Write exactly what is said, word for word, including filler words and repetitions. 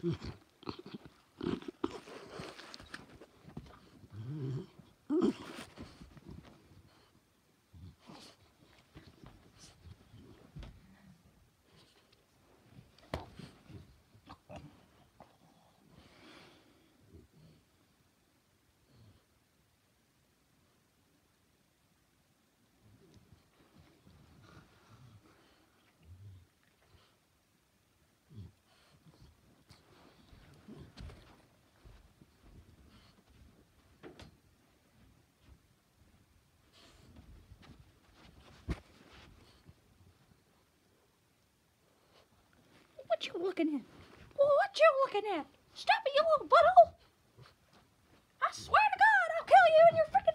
What you looking at? What you looking at? Stop it, you little butthole! I swear to God, I'll kill you and your freaking